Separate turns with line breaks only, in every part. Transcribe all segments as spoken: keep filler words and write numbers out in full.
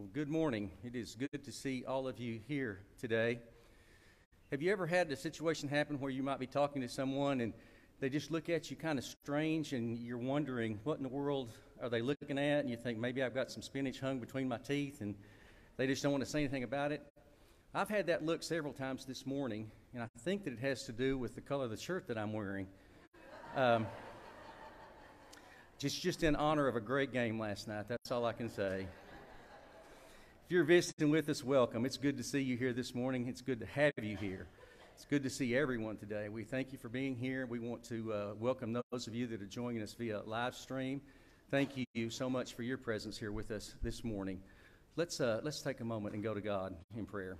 Well, good morning. It is good to see all of you here today. Have you ever had a situation happen where you might be talking to someone and they just look at you kind of strange and you're wondering what in the world are they looking at, and you think maybe I've got some spinach hung between my teeth and they just don't want to say anything about it? I've had that look several times this morning, and I think that it has to do with the color of the shirt that I'm wearing. Um, just, just in honor of a great game last night, that's all I can say. If you're visiting with us, welcome. It's good to see you here this morning. It's good to have you here. It's good to see everyone today. We thank you for being here. We want to uh, welcome those of you that are joining us via Livestream. Thank you so much for your presence here with us this morning. Let's, uh, let's take a moment and go to God in prayer.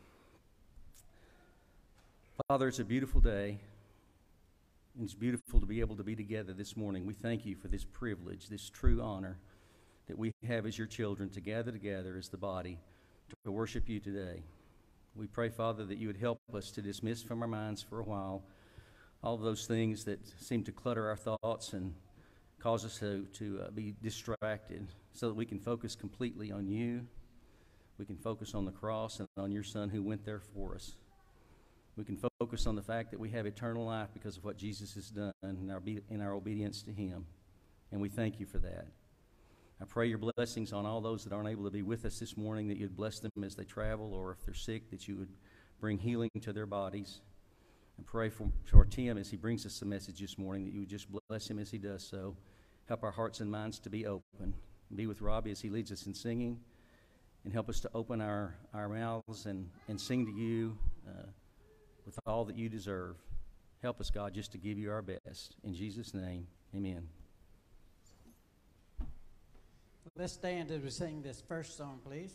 Father, it's a beautiful day, and it's beautiful to be able to be together this morning. We thank you for this privilege, this true honor that we have as your children to gather together as the body to worship you today. We pray, Father, that you would help us to dismiss from our minds for a while all of those things that seem to clutter our thoughts and cause us to, to uh, be distracted, so that we can focus completely on you. We can focus on the cross and on your Son who went there for us. We can focus on the fact that we have eternal life because of what Jesus has done in our, in our obedience to him. And we thank you for that. I pray your blessings on all those that aren't able to be with us this morning, that you'd bless them as they travel, or if they're sick, that you would bring healing to their bodies. I pray for, for Tim as he brings us the message this morning, that you would just bless him as he does so. Help our hearts and minds to be open. Be with Robbie as he leads us in singing, and help us to open our, our mouths and, and sing to you uh, with all that you deserve. Help us, God, just to give you our best. In Jesus' name, amen.
Let's stand as we sing this first song, please.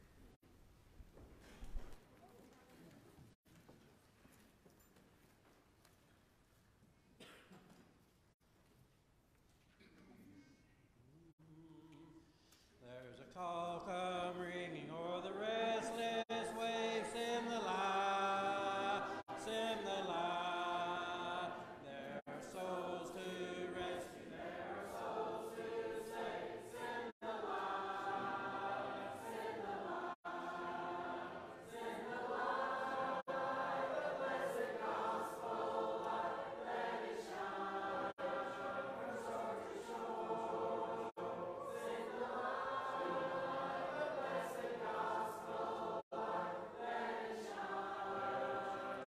There's a call come ringing o'er the restless waves in the light, in the light. There are souls to rescue, there are souls to save. Send the light, send the light, send the light. The blessed gospel light, let it shine from shore to shore. Send the light, the blessed gospel light, let it shine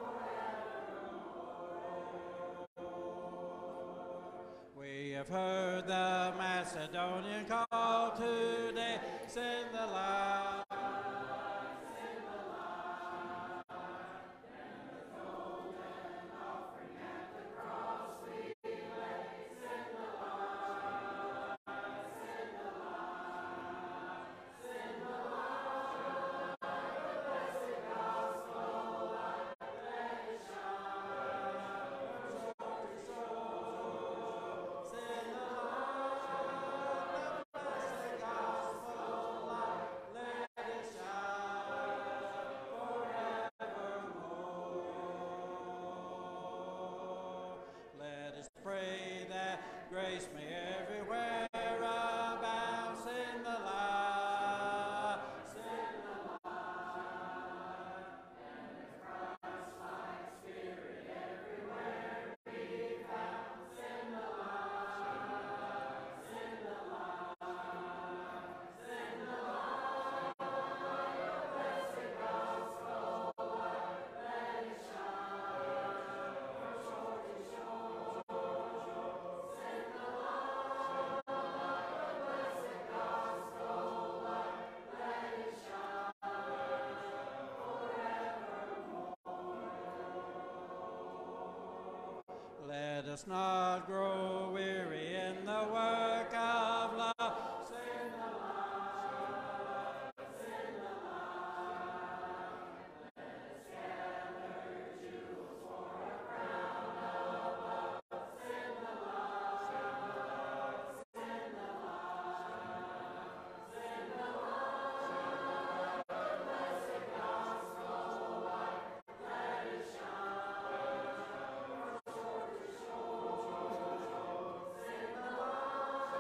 forevermore. We have heard the Macedonian call today. Send the light, send the light, and the golden offering at the cross we lay. Send the light, send the light, send the light, the blessed gospel light, let it shine from shore to shore. Send the light, the blessed gospel light, let it shine forevermore. Let us pray that grace may everywhere abound. Send the light, send the light, and the Christ-like spirit everywhere be found. Send the light, send the light, send the light, the blessed gospel light, let it shine from shore to shore. Send the light, the blessed gospel light, let it shine forevermore. Let us not grow weary in the work of love. Send the light, send the light. Let us gather jewels for a crown of love. Send the light, send the light, send the light. The blessed gospel light, let it shine from shore to shore. Send the light.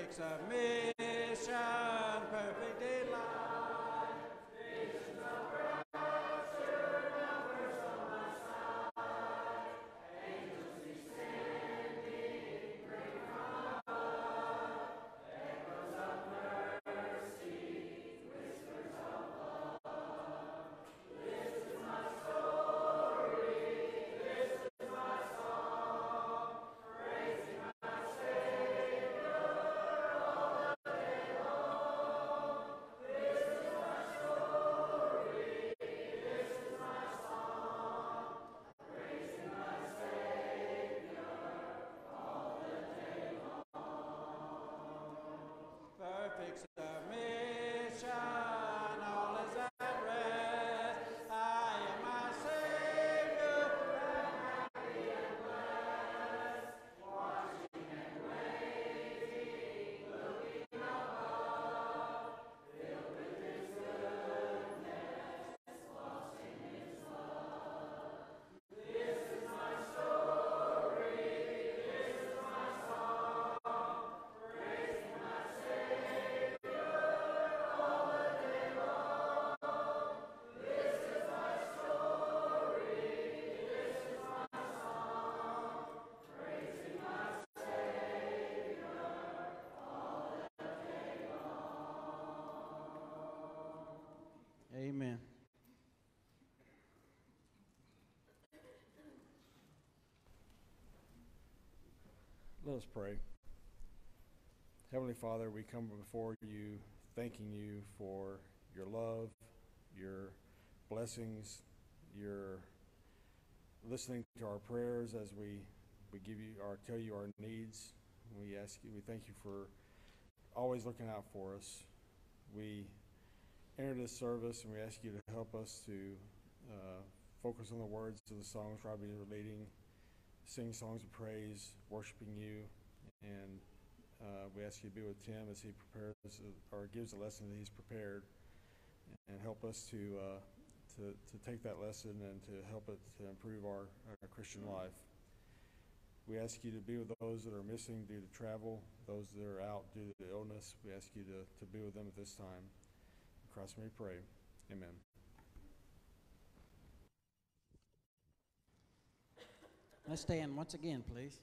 perfect submission, perfect delight. Visions of rapture, now burst on my sight. Angels descending, bring from above. Echoes of mercy, whispers of love. This is my story, this is my song, praising my Savior all the day long. This is my story, this is my song, praising my Savior all the day long. Perfect submission, all is at rest. I am my Savior, and happy and blessed. Watching and waiting, looking above, filled with His goodness, lost in His love. This is my story, this is my song, praising my Savior all the day long. This is my story, this is my song, praising my Savior all the day long. Amen.
Let us pray. Heavenly Father, we come before you thanking you for your love, your blessings, your listening to our prayers as we, we give you or tell you our needs. We ask you, we thank you for always looking out for us. We enter this service and we ask you to help us to uh, focus on the words of the songs Robbie is leading, sing songs of praise, worshiping you, and uh, we ask you to be with Tim as he prepares uh, or gives the lesson that he's prepared, and help us to uh, to to take that lesson and to help it to improve our, our Christian life. We ask you to be with those that are missing due to travel, those that are out due to illness. We ask you to, to be with them at this time. In Christ's name we pray. Amen.
Let's stand once again, please.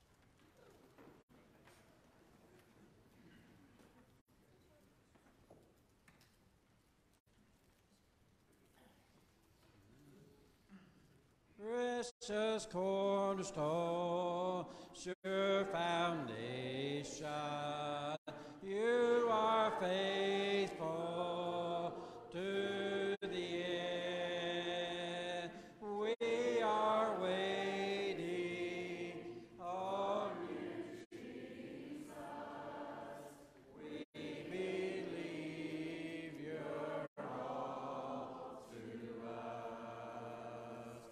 Precious cornerstone, sure foundation, you are faithful to the end. We are waiting on you, Jesus. We believe you're all to us.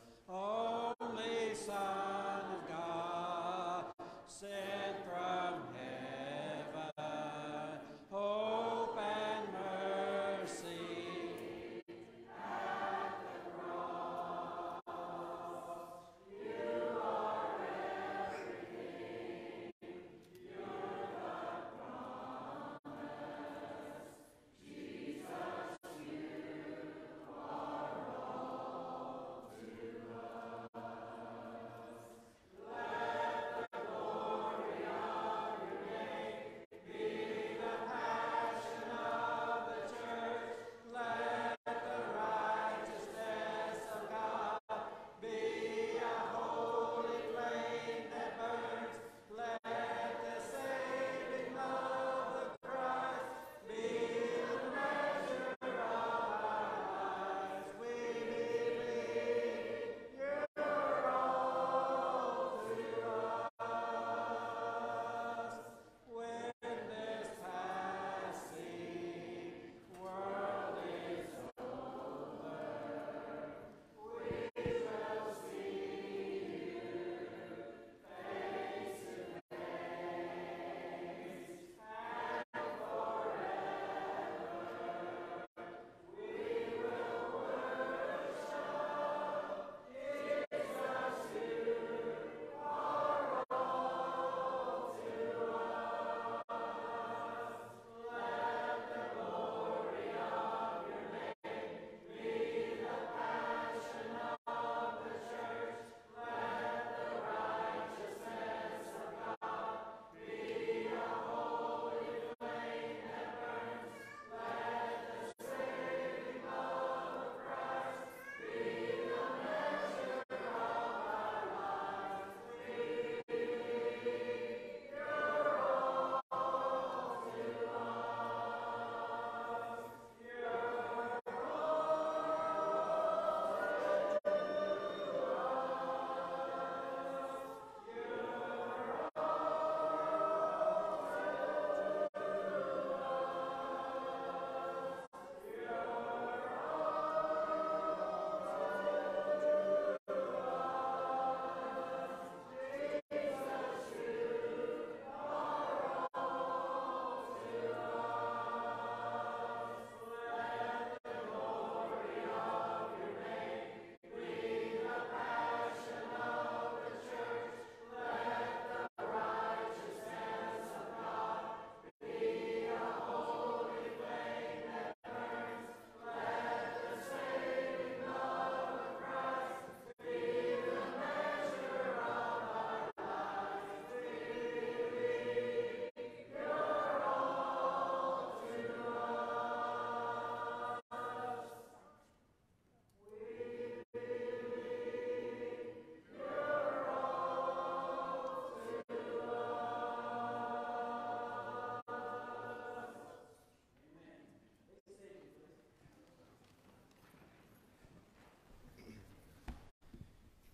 Only Son of God, sent from heaven.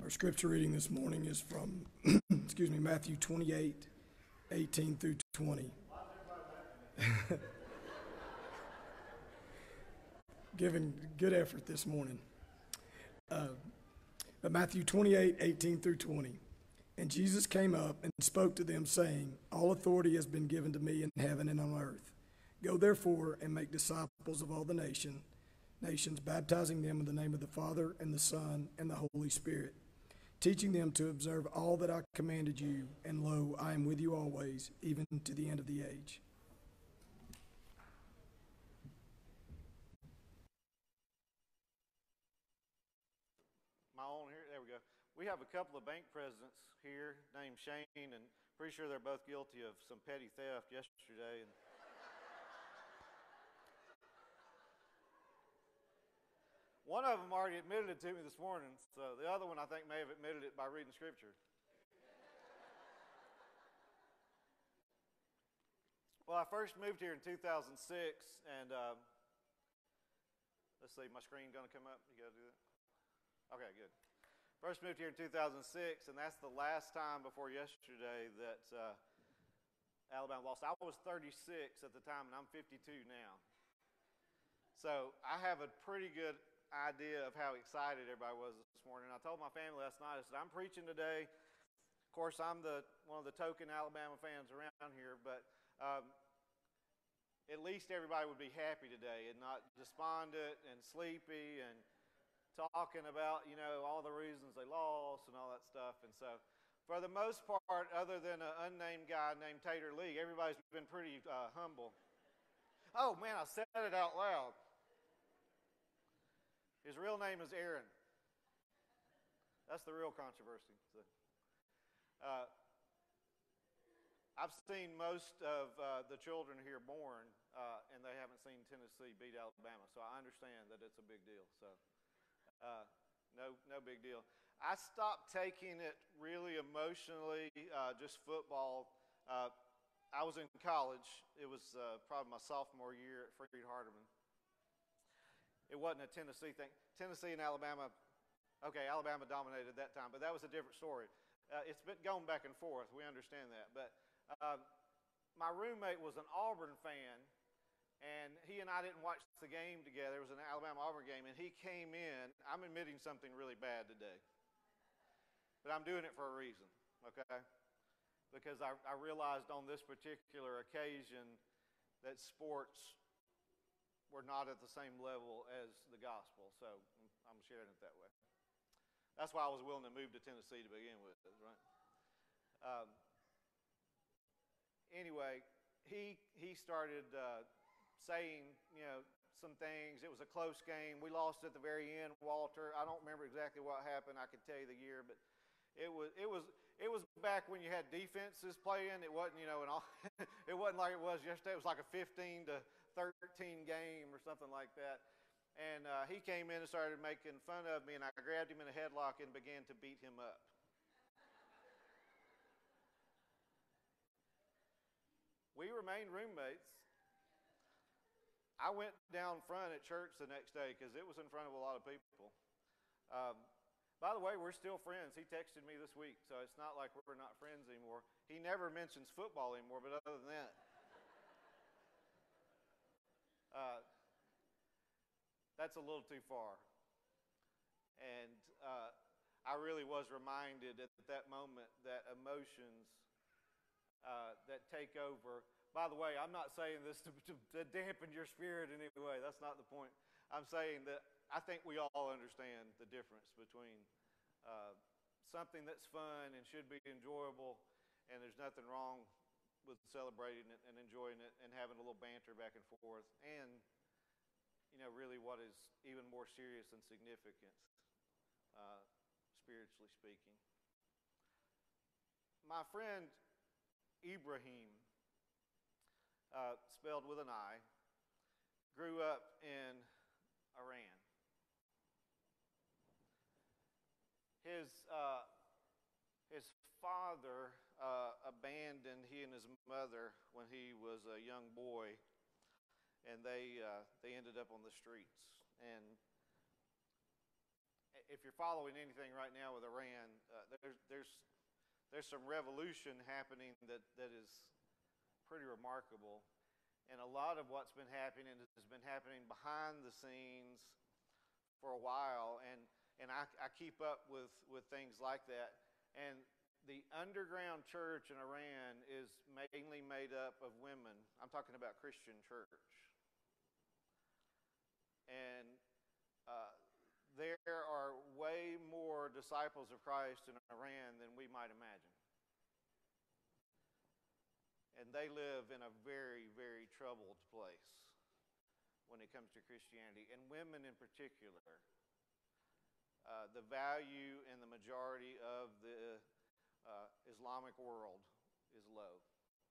Our scripture reading this morning is from, excuse me, Matthew twenty-eight, eighteen through twenty. Giving good effort this morning. Uh, but Matthew twenty-eight, eighteen through twenty. And Jesus came up and spoke to them, saying, all authority has been given to me in heaven and on earth. Go therefore and make disciples of all the nation, nations, baptizing them in the name of the Father and the Son and the Holy Spirit, teaching them to observe all that I commanded you, and lo, I am with you always, even to the end of the age.
My own here, there we go. We have a couple of bank presidents here named Shane, and pretty sure they're both guilty of some petty theft yesterday. And one of them already admitted it to me this morning, so the other one I think may have admitted it by reading scripture. Well, I first moved here in two thousand six, and uh, let's see, my screen gonna come up? You gotta do that? Okay, good. First moved here in two thousand six, and that's the last time before yesterday that uh, Alabama lost. I was thirty-six at the time, and I'm fifty-two now. So I have a pretty good idea of how excited everybody was this morning. I told my family last night, I said, I'm preaching today. Of course, I'm the one of the token Alabama fans around here, but um, at least everybody would be happy today and not despondent and sleepy and talking about, you know, all the reasons they lost and all that stuff. And so, for the most part, other than an unnamed guy named Tater Lee, everybody's been pretty uh, humble. Oh, man, I said it out loud. His real name is Aaron. That's the real controversy. So, uh, I've seen most of uh, the children here born, uh, and they haven't seen Tennessee beat Alabama, so I understand that it's a big deal. So. Uh, no, no big deal. I stopped taking it really emotionally, uh, just football. Uh, I was in college. It was uh, probably my sophomore year at Freed Hardeman. It wasn't a Tennessee thing. Tennessee and Alabama, okay, Alabama dominated that time, but that was a different story. Uh, it's been going back and forth. We understand that. But uh, my roommate was an Auburn fan, and he and I didn't watch the game together. It was an Alabama-Auburn game, and he came in. I'm admitting something really bad today, but I'm doing it for a reason, okay? Because I, I realized on this particular occasion that sports were not at the same level as the gospel, so I'm sharing it that way. That's why I was willing to move to Tennessee to begin with, right? Um, anyway, he, he started... Uh, saying, you know, some things. It was a close game. We lost at the very end, Walter. I don't remember exactly what happened. I could tell you the year, but it was it was it was back when you had defenses playing. It wasn't, you know, and all, it wasn't like it was yesterday. It was like a fifteen to thirteen game or something like that. And uh, he came in and started making fun of me, and I grabbed him in a headlock and began to beat him up. We remained roommates. I went down front at church the next day because it was in front of a lot of people. Um, by the way, we're still friends. He texted me this week, so it's not like we're not friends anymore. He never mentions football anymore, but other than that, uh, that's a little too far. And uh, I really was reminded at that moment that emotions uh, that take over. By the way, I'm not saying this to, to, to dampen your spirit in any way. That's not the point. I'm saying that I think we all understand the difference between uh, something that's fun and should be enjoyable, and there's nothing wrong with celebrating it and enjoying it and having a little banter back and forth, and, you know, really what is even more serious and significant, uh, spiritually speaking. My friend Ibrahim, Uh, spelled with an I, grew up in Iran. His, uh, his father uh, abandoned he and his mother when he was a young boy, and they, uh, they ended up on the streets. And if you're following anything right now with Iran, uh, there's, there's, there's some revolution happening that, that is pretty remarkable. And a lot of what's been happening has been happening behind the scenes for a while. And, and I, I keep up with, with things like that. And the underground church in Iran is mainly made up of women. I'm talking about Christian church. And uh, there are way more disciples of Christ in Iran than we might imagine. And they live in a very, very troubled place when it comes to Christianity, and women in particular. Uh, the value in the majority of the uh, Islamic world is low.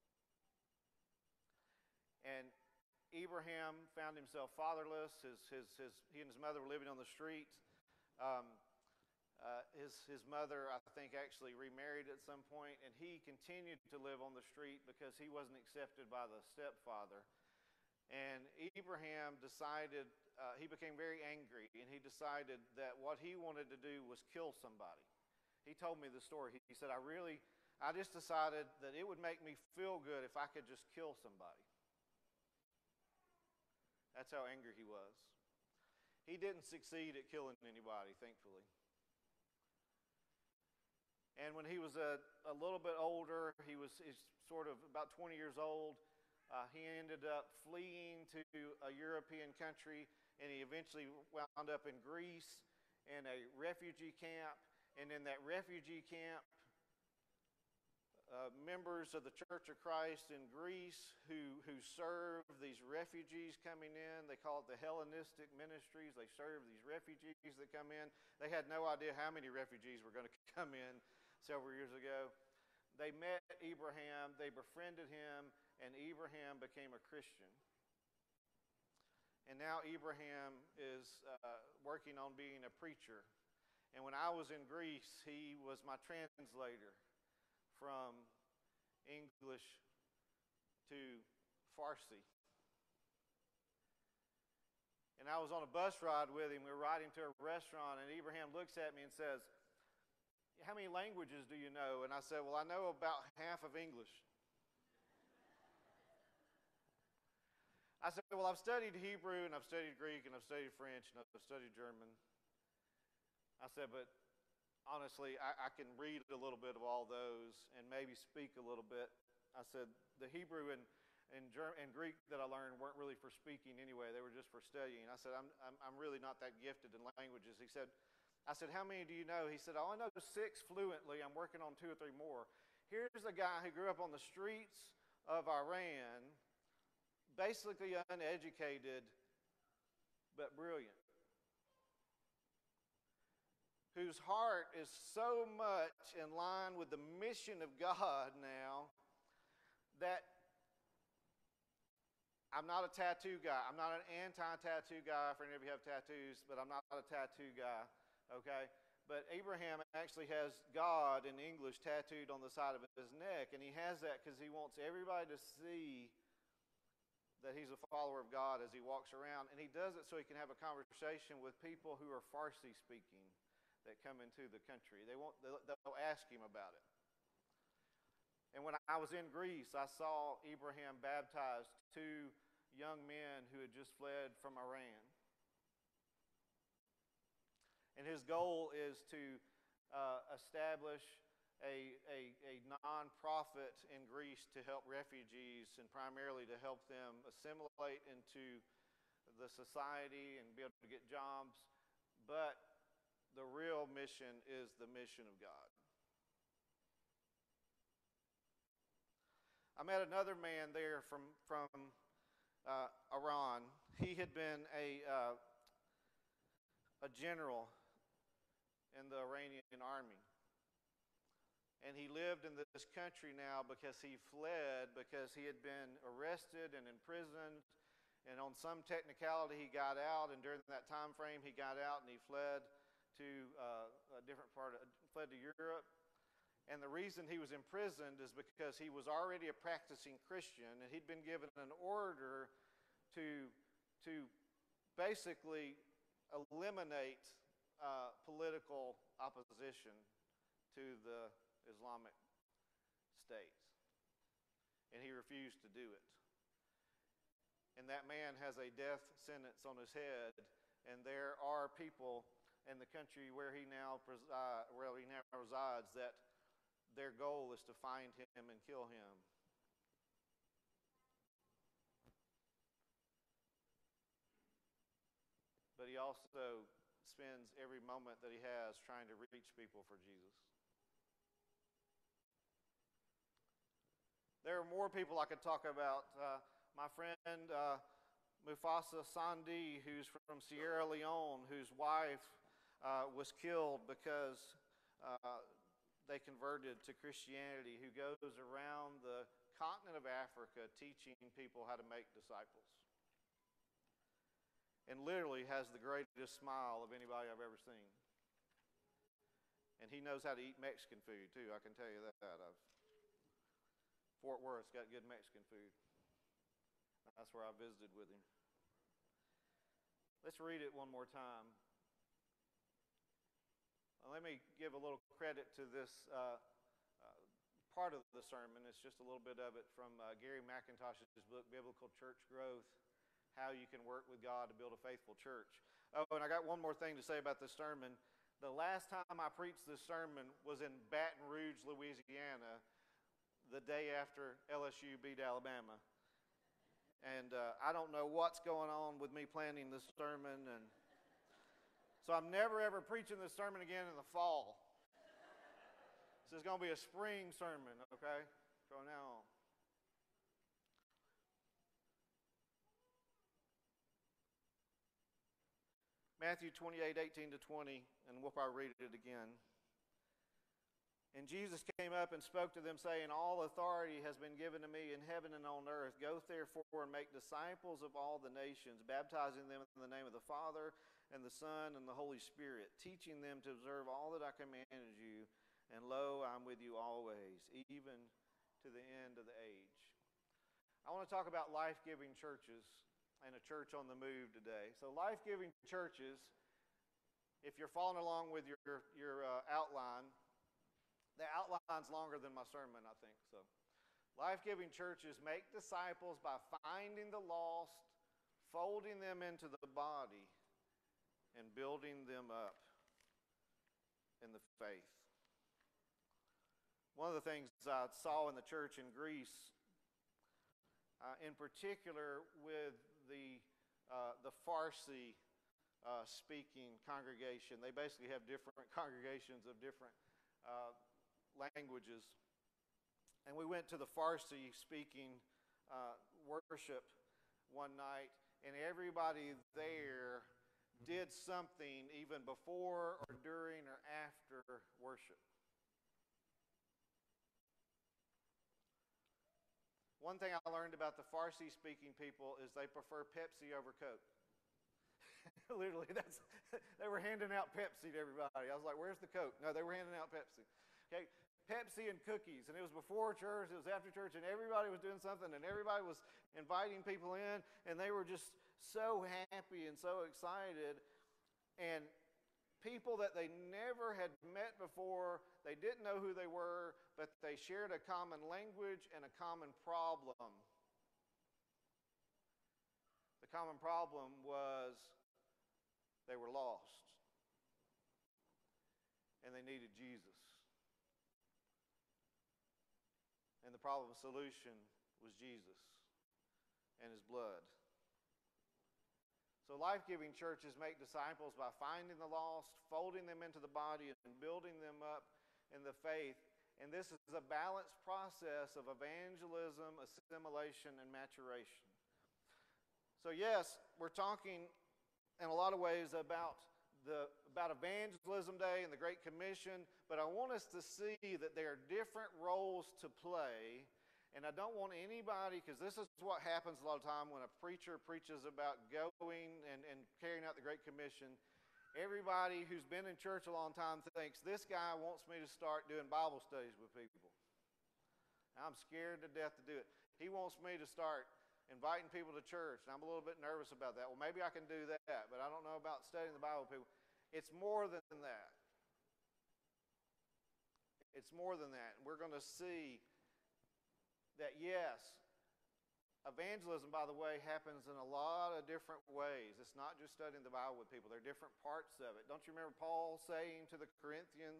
And Abraham found himself fatherless. His, his, his, he and his mother were living on the street. Um, uh, his, his mother, I think, actually remarried at some point, and he continued to live on the street because he wasn't accepted by the stepfather. And Abraham decided, uh, he became very angry, and he decided that what he wanted to do was kill somebody. He told me the story. He, he said, I really, I just decided that it would make me feel good if I could just kill somebody. That's how angry he was. He didn't succeed at killing anybody, thankfully. And when he was a, a little bit older, he was he's sort of about twenty years old, uh, he ended up fleeing to a European country, and he eventually wound up in Greece in a refugee camp. And in that refugee camp, uh, members of the Church of Christ in Greece who, who serve these refugees coming in, they call it the Hellenistic ministries. They serve these refugees that come in. They had no idea how many refugees were going to come in several years ago. They met Abraham, they befriended him, and Abraham became a Christian. And now Abraham is uh, working on being a preacher. And when I was in Greece, he was my translator from English to Farsi. And I was on a bus ride with him. We were riding to a restaurant, and Abraham looks at me and says, how many languages do you know? And I said, well, I know about half of English. I said, well, I've studied Hebrew, and I've studied Greek, and I've studied French, and I've studied German. I said, but honestly, I, I can read a little bit of all those and maybe speak a little bit. I said, the Hebrew and, and, German, and Greek that I learned weren't really for speaking anyway. They were just for studying. I said, I'm, I'm, I'm really not that gifted in languages. He said, I said, how many do you know? He said, oh, I know six fluently. I'm working on two or three more. Here's a guy who grew up on the streets of Iran, basically uneducated, but brilliant, whose heart is so much in line with the mission of God now that I'm not a tattoo guy. I'm not an anti-tattoo guy for any of you who have tattoos, but I'm not a tattoo guy, okay? But Abraham actually has God in English tattooed on the side of his neck, and he has that because he wants everybody to see that he's a follower of God as he walks around, and he does it so he can have a conversation with people who are Farsi speaking that come into the country. They won't, they'll, they'll ask him about it. And when I was in Greece, I saw Abraham baptize two young men who had just fled from Iran. And his goal is to uh, establish a, a, a non-profit in Greece to help refugees and primarily to help them assimilate into the society and be able to get jobs. But the real mission is the mission of God. I met another man there from, from uh, Iran. He had been a, uh, a general in the Iranian army. And he lived in this country now because he fled, because he had been arrested and imprisoned. And on some technicality, he got out. And during that time frame, he got out and he fled to uh, a different part, of, fled to Europe. And the reason he was imprisoned is because he was already a practicing Christian, and he'd been given an order to, to basically eliminate uh, political opposition to the Islamic states, and he refused to do it. And that man has a death sentence on his head, and there are people in the country where he now preside, where he now resides that their goal is to find him and kill him. But he also spends every moment that he has trying to reach people for Jesus. There are more people I could talk about. Uh, my friend uh, Mufasa Sandi, who's from Sierra Leone, whose wife uh, was killed because uh, they converted to Christianity, who goes around the continent of Africa teaching people how to make disciples. And literally has the greatest smile of anybody I've ever seen. And he knows how to eat Mexican food, too. I can tell you that. I've, Fort Worth's got good Mexican food. That's where I visited with him. Let's read it one more time. Well, let me give a little credit to this uh, uh, part of the sermon. It's just a little bit of it from uh, Gary McIntosh's book, Biblical Church Growth, How You Can Work with God to Build a Faithful Church. Oh, and I got one more thing to say about this sermon. The last time I preached this sermon was in Baton Rouge, Louisiana, the day after L S U beat Alabama. And uh, I don't know what's going on with me planning this sermon. And so I'm never, ever preaching this sermon again in the fall. This is going to be a spring sermon, okay, from now on. Matthew twenty-eight, eighteen to twenty, and we'll probably read it again. And Jesus came up and spoke to them, saying, All authority has been given to me in heaven and on earth. Go therefore and make disciples of all the nations, baptizing them in the name of the Father and the Son and the Holy Spirit, teaching them to observe all that I commanded you. And lo, I'm with you always, even to the end of the age. I want to talk about life-giving churches and a church on the move today. So life-giving churches, if you're following along with your, your uh, outline, the outline's longer than my sermon, I think. So, life-giving churches make disciples by finding the lost, folding them into the body, and building them up in the faith. One of the things I saw in the church in Greece, uh, in particular with the uh, the Farsi uh, speaking congregation, they basically have different congregations of different uh, languages. And we went to the Farsi speaking uh, worship one night, and everybody there did something either before or during or after worship. One thing I learned about the Farsi speaking people is they prefer Pepsi over Coke. Literally, that's they were handing out Pepsi to everybody. I was like, where's the Coke? No, they were handing out Pepsi. Okay, Pepsi and cookies, and it was before church, it was after church, and everybody was doing something, and everybody was inviting people in, and they were just so happy and so excited. And people that they never had met before, they didn't know who they were, but they shared a common language and a common problem. The common problem was they were lost, and they needed Jesus. And the problem solution was Jesus and his blood. So life-giving churches make disciples by finding the lost, folding them into the body, and building them up in the faith. And this is a balanced process of evangelism, assimilation, and maturation. So yes, we're talking in a lot of ways about the about Evangelism Day and the Great Commission, but I want us to see that there are different roles to play. And I don't want anybody, because this is what happens a lot of time when a preacher preaches about going and, and carrying out the Great Commission. Everybody who's been in church a long time thinks, this guy wants me to start doing Bible studies with people. I'm scared to death to do it. He wants me to start inviting people to church, and I'm a little bit nervous about that. Well, maybe I can do that, but I don't know about studying the Bible with people. It's more than that. It's more than that. We're going to see that, yes, evangelism, by the way, happens in a lot of different ways. It's not just studying the Bible with people. There are different parts of it. Don't you remember Paul saying to the Corinthians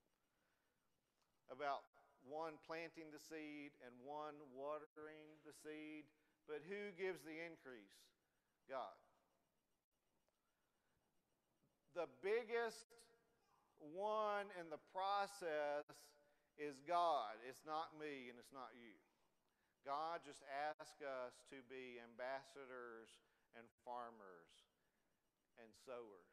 about one planting the seed and one watering the seed? But who gives the increase? God. The biggest one in the process is God. It's not me and it's not you. God just asks us to be ambassadors and farmers and sowers.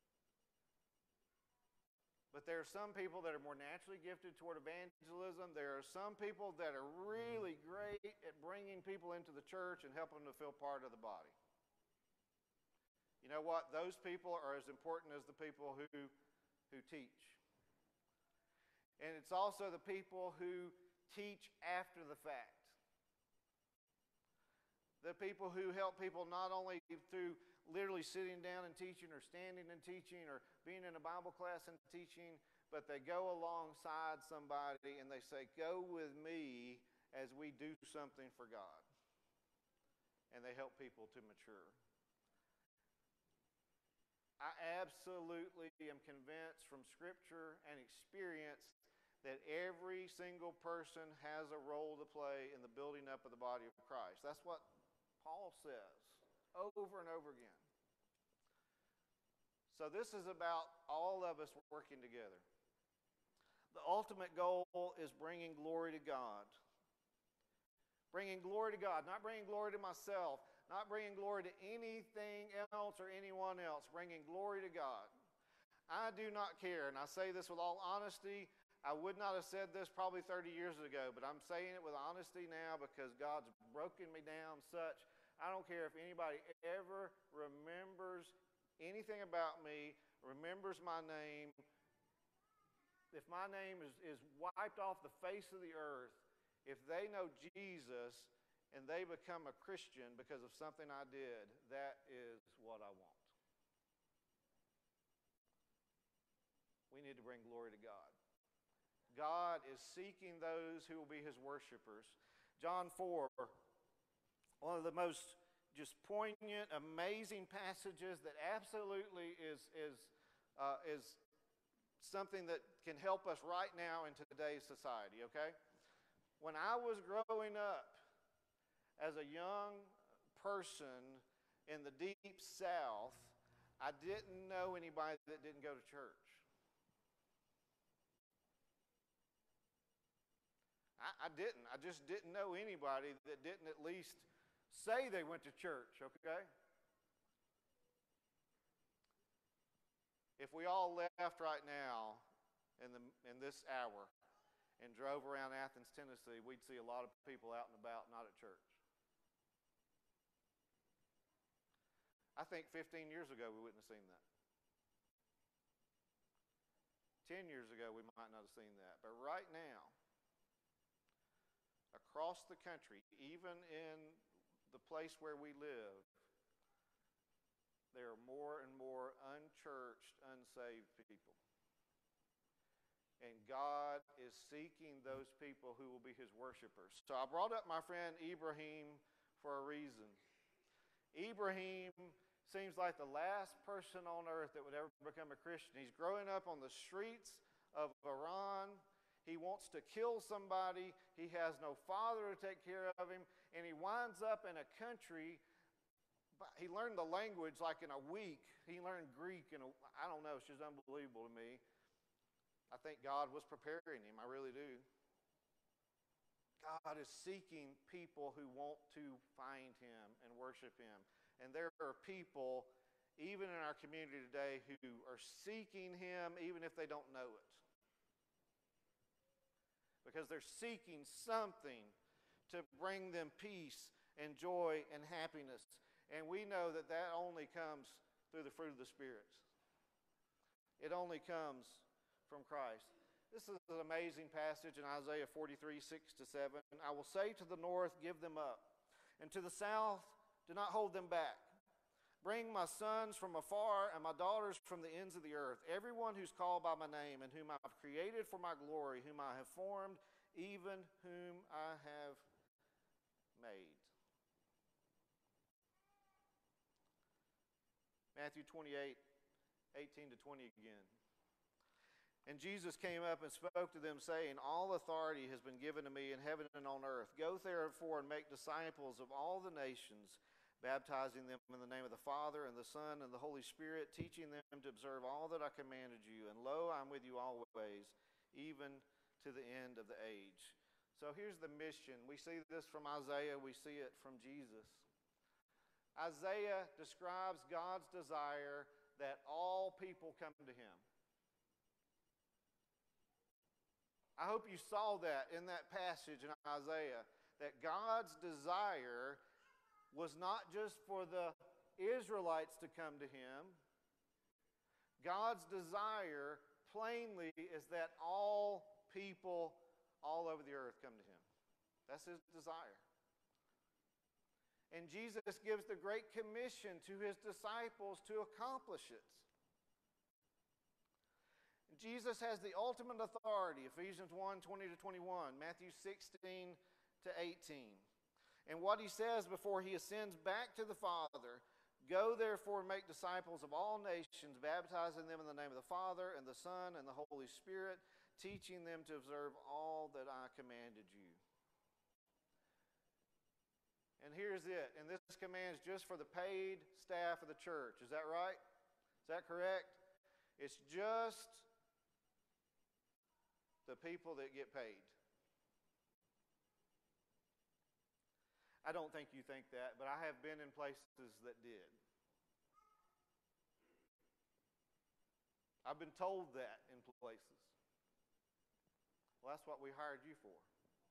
But there are some people that are more naturally gifted toward evangelism. There are some people that are really great at bringing people into the church and helping them to feel part of the body. You know what? Those people are as important as the people who, who teach. And it's also the people who teach after the fact. The people who help people not only through literally sitting down and teaching or standing and teaching or being in a Bible class and teaching, but they go alongside somebody and they say, go with me as we do something for God. And they help people to mature. I absolutely am convinced from Scripture and experience that every single person has a role to play in the building up of the body of Christ. That's what Paul says over and over again. So this is about all of us working together. The ultimate goal is bringing glory to God. Bringing glory to God, not bringing glory to myself, not bringing glory to anything else or anyone else, bringing glory to God. I do not care, and I say this with all honesty. I would not have said this probably thirty years ago, but I'm saying it with honesty now because God's broken me down such. I don't care if anybody ever remembers anything about me, remembers my name. If my name is, is wiped off the face of the earth, if they know Jesus and they become a Christian because of something I did, that is what I want. We need to bring glory to God. God is seeking those who will be his worshipers. John four, one of the most just poignant, amazing passages that absolutely is, is, uh, is something that can help us right now in today's society, okay? When I was growing up as a young person in the deep South, I didn't know anybody that didn't go to church. I, I didn't. I just didn't know anybody that didn't at least say they went to church, okay? If we all left right now in, the, in this hour and drove around Athens, Tennessee, we'd see a lot of people out and about, not at church. I think fifteen years ago we wouldn't have seen that. ten years ago we might not have seen that. But right now, across the country, even in the place where we live, there are more and more unchurched, unsaved people. And God is seeking those people who will be his worshipers. So I brought up my friend Ibrahim for a reason. Ibrahim seems like the last person on earth that would ever become a Christian. He's growing up on the streets of Iran. He wants to kill somebody. He has no father to take care of him. And he winds up in a country. He learned the language like in a week. He learned Greek in a, I don't know, it's just unbelievable to me. I think God was preparing him. I really do. God is seeking people who want to find him and worship him. And there are people, even in our community today, who are seeking him even if they don't know it. Because they're seeking something to bring them peace and joy and happiness. And we know that that only comes through the fruit of the Spirit. It only comes from Christ. This is an amazing passage in Isaiah forty-three, six to seven. I will say to the north, give them up. And to the south, do not hold them back. Bring my sons from afar and my daughters from the ends of the earth, everyone who's called by my name and whom I've created for my glory, whom I have formed, even whom I have made. Matthew twenty-eight, eighteen to twenty again. And Jesus came up and spoke to them, saying, all authority has been given to me in heaven and on earth. Go therefore and make disciples of all the nations, baptizing them in the name of the Father and the Son and the Holy Spirit, teaching them to observe all that I commanded you. And lo, I'm with you always, even to the end of the age. So here's the mission. We see this from Isaiah. We see it from Jesus. Isaiah describes God's desire that all people come to him. I hope you saw that in that passage in Isaiah, that God's desire was not just for the Israelites to come to him. God's desire plainly is that all people all over the earth come to him. That's his desire. And Jesus gives the Great Commission to his disciples to accomplish it. Jesus has the ultimate authority, Ephesians one, twenty to twenty-one, Matthew sixteen to eighteen. And what he says before he ascends back to the Father, go therefore and make disciples of all nations, baptizing them in the name of the Father and the Son and the Holy Spirit, teaching them to observe all that I commanded you. And here's it. And this command is just for the paid staff of the church. Is that right? Is that correct? It's just the people that get paid. I don't think you think that, but I have been in places that did. I've been told that in places. Well, that's what we hired you for.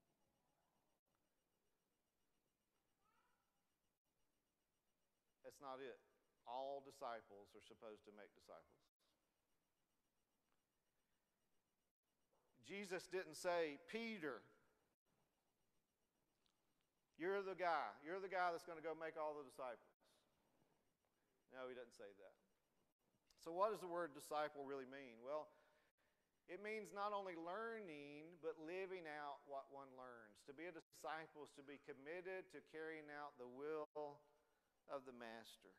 That's not it. All disciples are supposed to make disciples. Jesus didn't say, Peter, you're the guy. You're the guy that's going to go make all the disciples. No, he doesn't say that. So what does the word disciple really mean? Well, it means not only learning, but living out what one learns. To be a disciple is to be committed to carrying out the will of the Master.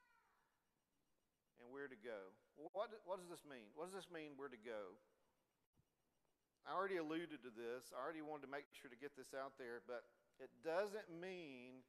And we're to go. Well, what, what does this mean? What does this mean we're to go? I already alluded to this. I already wanted to make sure to get this out there, but it doesn't mean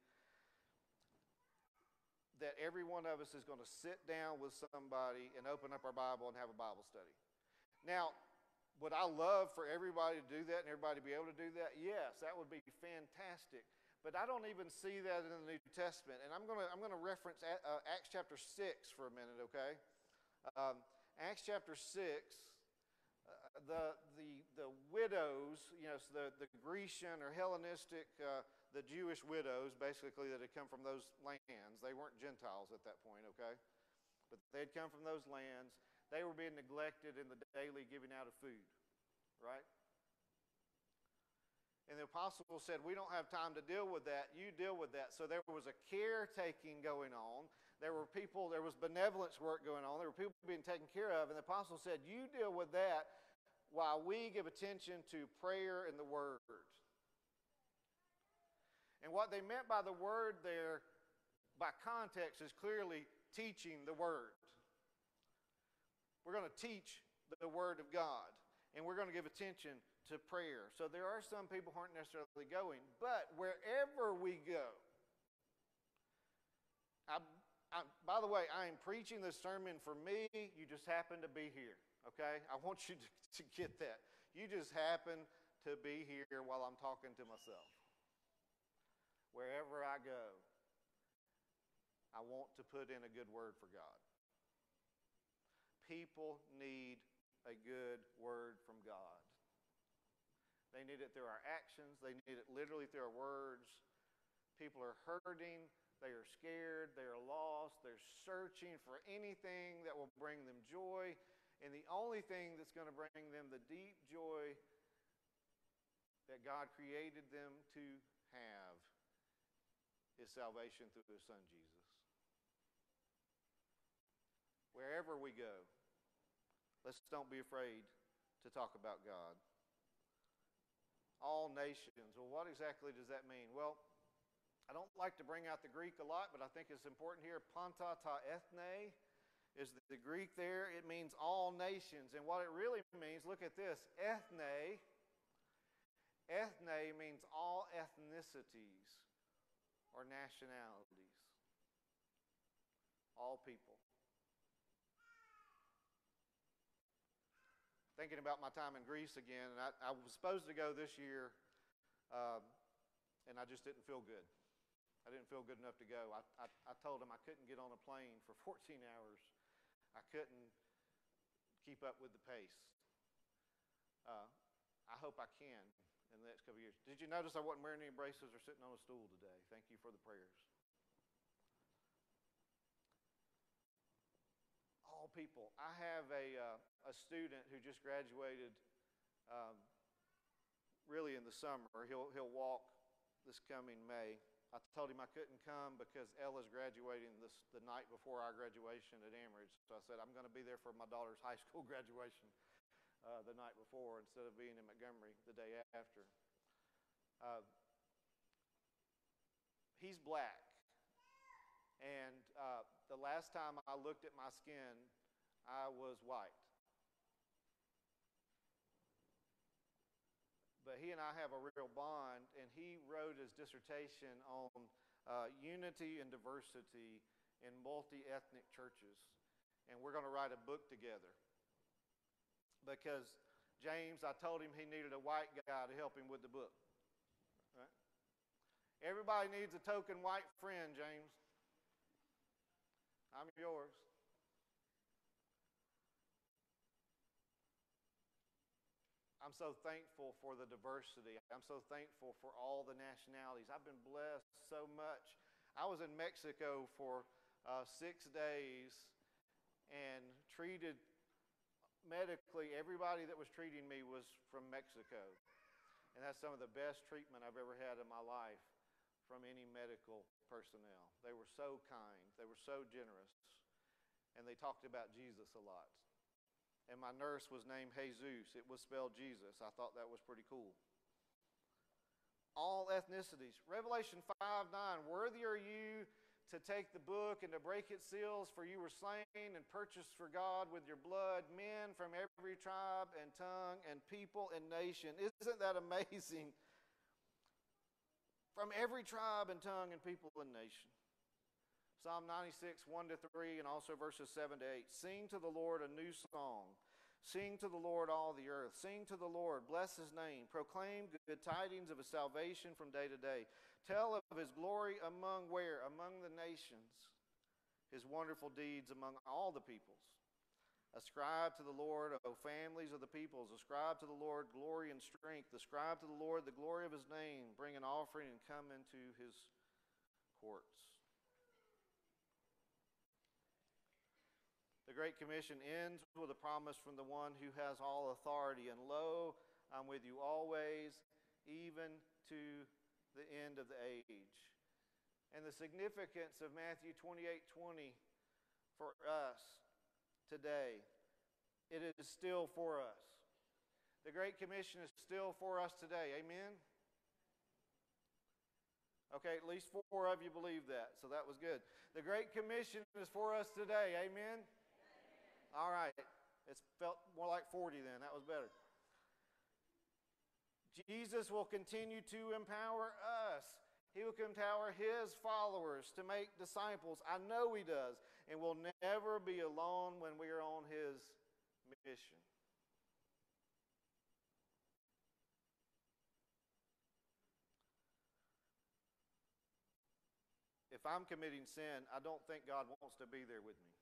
that every one of us is going to sit down with somebody and open up our Bible and have a Bible study. Now, would I love for everybody to do that and everybody to be able to do that? Yes, that would be fantastic. But I don't even see that in the New Testament. And I'm going to I'm going to reference uh, Acts chapter six for a minute, okay? Um, Acts chapter six, uh, the, the, the widows, you know, so the, the Grecian or Hellenistic, uh, the Jewish widows, basically, that had come from those lands. They weren't Gentiles at that point, okay? But they had come from those lands. They were being neglected in the daily giving out of food, right? And the apostle said, we don't have time to deal with that. You deal with that. So there was a caretaking going on. There were people, there was benevolence work going on. There were people being taken care of. And the apostle said, you deal with that while we give attention to prayer and the word. And what they meant by the word there, by context, is clearly teaching the word. We're going to teach the word of God. And we're going to give attention to prayer. So there are some people who aren't necessarily going. But wherever we go, I, I, by the way, I am preaching this sermon for me. You just happen to be here, okay? I want you to, to get that. You just happen to be here while I'm talking to myself. Wherever I go, I want to put in a good word for God. People need a good word from God. They need it through our actions. They need it literally through our words. People are hurting. They are scared. They are lost. They're searching for anything that will bring them joy. And the only thing that's going to bring them the deep joy that God created them to have is salvation through His Son, Jesus. wherever we go, let's don't be afraid to talk about God. All nations. Well, what exactly does that mean? Well, I don't like to bring out the Greek a lot, but I think it's important here. Panta ta ethne is the Greek there. It means all nations. And what it really means, look at this, ethne, ethne means all ethnicities or nationalities. All people. Thinking about my time in Greece again, and I, I was supposed to go this year, um, and I just didn't feel good. I didn't feel good enough to go. I, I, I told him I couldn't get on a plane for fourteen hours. I couldn't keep up with the pace. Uh, I hope I can in the next couple of years. Did you notice I wasn't wearing any braces or sitting on a stool today? Thank you for the prayers. All people. I have a, uh, a student who just graduated um, really in the summer. He'll, he'll walk this coming May. I told him I couldn't come because Ella's graduating this, the night before our graduation at Amherst. So I said, I'm going to be there for my daughter's high school graduation uh, the night before instead of being in Montgomery the day after. Uh, he's black. And uh, the last time I looked at my skin, I was white. But he and I have a real bond, and he wrote his dissertation on uh, unity and diversity in multi-ethnic churches. And we're going to write a book together. Because James, I told him he needed a white guy to help him with the book. Right? Everybody needs a token white friend, James. I'm yours. I'm so thankful for the diversity. I'm so thankful for all the nationalities. I've been blessed so much. I was in Mexico for uh, six days and treated medically, everybody that was treating me was from Mexico. And that's some of the best treatment I've ever had in my life from any medical personnel. They were so kind. They were so generous. And they talked about Jesus a lot. And my nurse was named Jesus. It was spelled Jesus. I thought that was pretty cool. All ethnicities. Revelation five nine, worthy are you to take the book and to break its seals, for you were slain and purchased for God with your blood men from every tribe and tongue and people and nation. Isn't that amazing? From every tribe and tongue and people and nation. Psalm ninety-six, one to three, and also verses seven to eight. Sing to the Lord a new song. Sing to the Lord all the earth. Sing to the Lord, bless his name. Proclaim good tidings of his salvation from day to day. Tell of his glory among where? Among the nations. His wonderful deeds among all the peoples. Ascribe to the Lord, O families of the peoples. Ascribe to the Lord glory and strength. Ascribe to the Lord the glory of his name. Bring an offering and come into his courts. The Great Commission ends with a promise from the one who has all authority. And lo, I'm with you always, even to the end of the age. And the significance of Matthew twenty-eight twenty for us today, it is still for us. The Great Commission is still for us today. Amen? Okay, at least four of you believe that, so that was good. The Great Commission is for us today. Amen? All right. It felt more like forty then. That was better. Jesus will continue to empower us. He will empower his followers to make disciples. I know he does. And we'll never be alone when we are on his mission. If I'm committing sin, I don't think God wants to be there with me.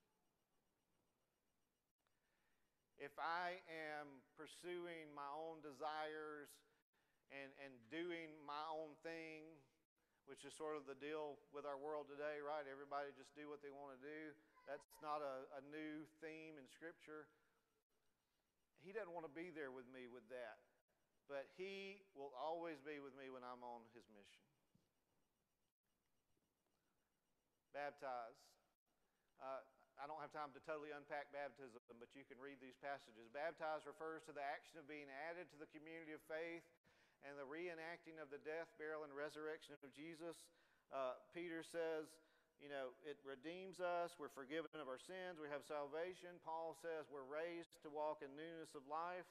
If I am pursuing my own desires and, and doing my own thing, which is sort of the deal with our world today, right? Everybody just do what they want to do. That's not a, a new theme in Scripture. He doesn't want to be there with me with that. But he will always be with me when I'm on his mission. Baptize. Uh, I don't have time to totally unpack baptism, but you can read these passages. Baptize refers to the action of being added to the community of faith and the reenacting of the death, burial, and resurrection of Jesus. Uh, Peter says, you know, it redeems us. We're forgiven of our sins. We have salvation. Paul says we're raised to walk in newness of life.